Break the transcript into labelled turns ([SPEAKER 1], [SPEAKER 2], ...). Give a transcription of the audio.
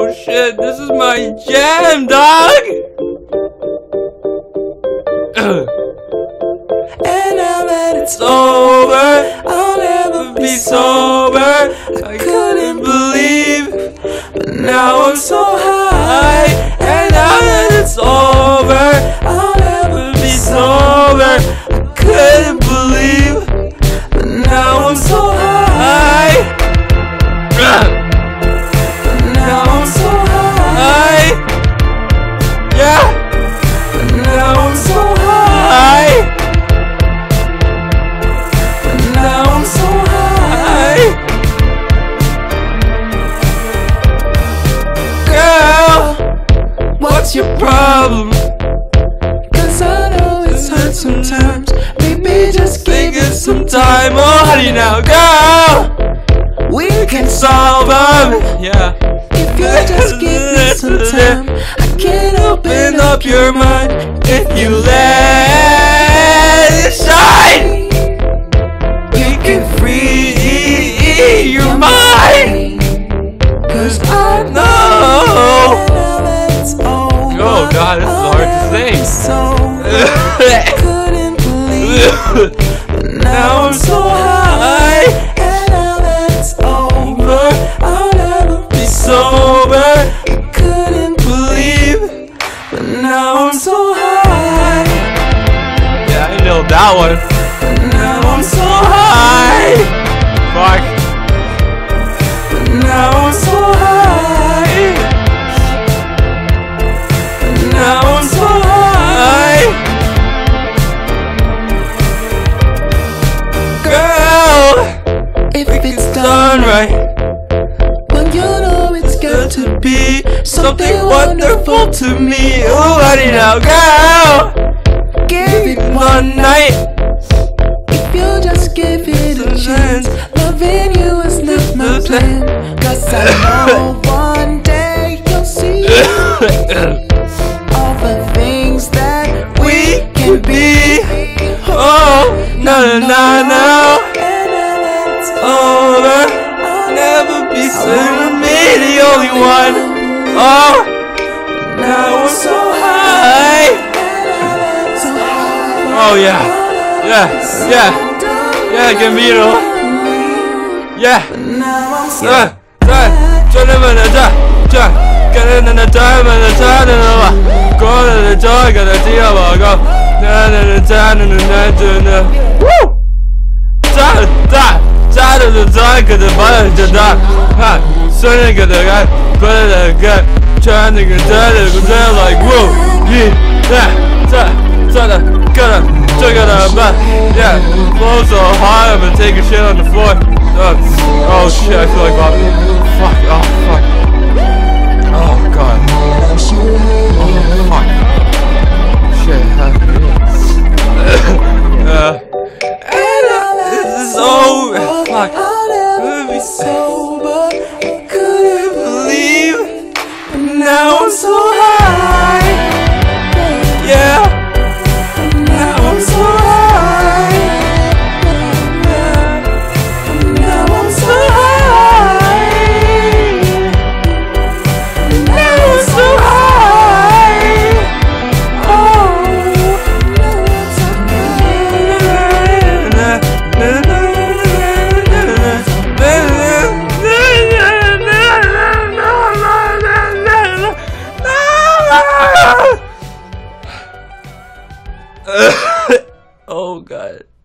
[SPEAKER 1] Oh shit, this is my jam, dog! And now that it's over, I'll never be sober. I couldn't believe, but now I'm so high. And now that it's over, I'll never be sober. I couldn't believe, but now I'm so high. But now I'm so high. Yeah. But now I'm so high. But now I'm so high. Girl, what's your problem? 'Cause I know it's hard sometimes. Maybe just give it some time. Oh honey now, girl, we can solve them. Yeah. If you just give me some time, I can open up your mind. If you let it shine, we can free your mind. 'Cause I know. Oh God, this is hard to sing. Couldn't believe, but now I'm so high. And now that it's over, I'll never be sober. I couldn't believe, but now I'm so high. Yeah, I know that one. But now I'm so high. Fuck. But now I'm so high. But now I'm so high. Girl, if it's done right, well you know it's got to be something wonderful to me. Oh honey now, girl, give it one night. If you just give it a chance, loving you is not my plan. 'Cause I know one day you'll see all the things that we can be. Oh, no, no, no, no. And now that it's over, I'll never be certain me the only one. Oh, now I'm so high. Oh yeah, yeah, yeah, yeah, Gambino. Yeah. Yeah, flow so hard, I'm gonna take a shit on the floor. Oh shit, I feel like vomiting. Fuck, oh fuck. Oh god. Oh fuck. Shit, this is over. Fuck. I'll never be sober. I couldn't believe. And now I'm so high. Yeah. Now I'm so high. Now I'm so high. Now I'm so high. Oh, now it's so high. Oh God.